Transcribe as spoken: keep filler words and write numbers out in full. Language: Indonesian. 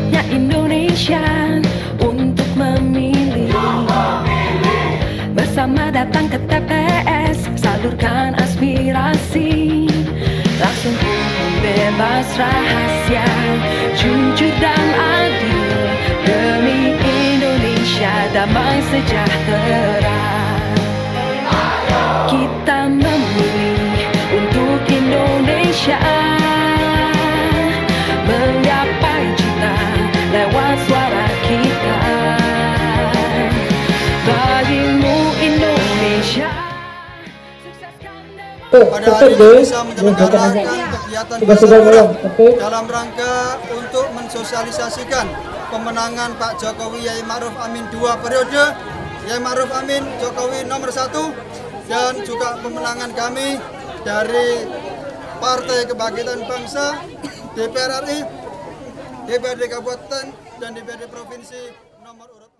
saatnya Indonesia untuk memilih. Bersama datang ke T P S, salurkan aspirasi. Langsung umum, bebas rahasia, jujur dan adil, demi Indonesia damai sejahtera. Kita memilih untuk Indonesia, menggapai cita lewat suara kita. Bagimu Indonesia. Pada hari ini bisa menyelenggarakan kegiatan bersama dalam rangka untuk mensosialisasikan pemenangan Pak Jokowi Yai Ma'ruf Amin dua periode, Yai Ma'ruf Amin Jokowi nomor satu, dan juga pemenangan kami dari Partai Kebangkitan Bangsa, D P R R I, D P R D Kabupaten, dan D P R D Provinsi nomor urut